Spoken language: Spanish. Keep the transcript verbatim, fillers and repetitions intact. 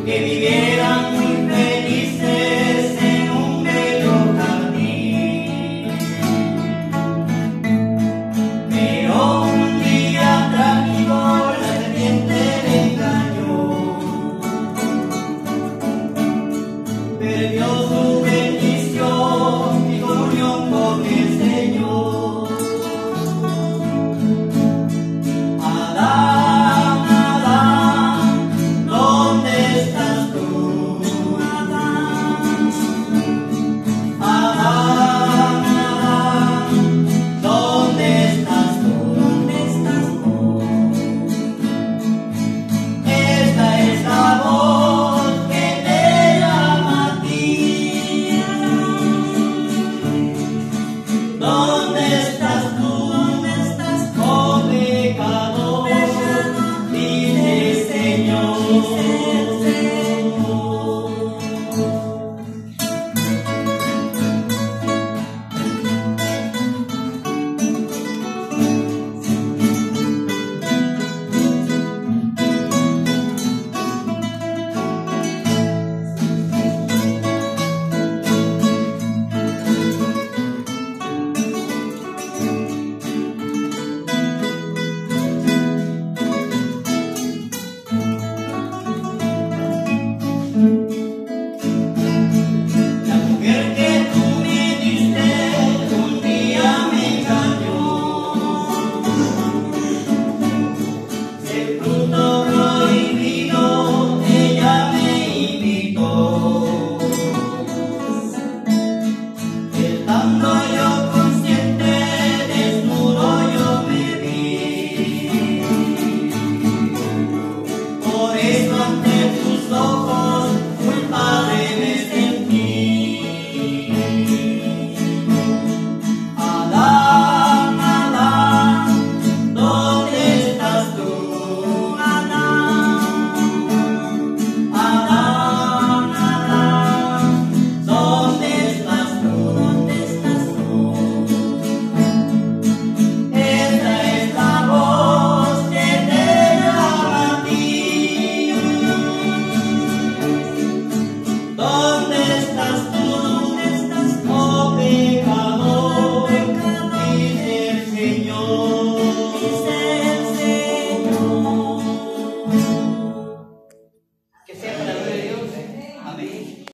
que vivieran muy felices en un bello jardín. Pero un día trágico la serpiente le engañó, perdió su bendición y comunión con el Señor. Adán, Adán, ¿dónde estás tú? Adán, Adán, Adán, ¿dónde estás tú? ¿Dónde estás tú? Esta es la voz que te llama a ti. ¿Dónde estás tú? ¿Dónde estás tú? Oh pecador, dice el Señor.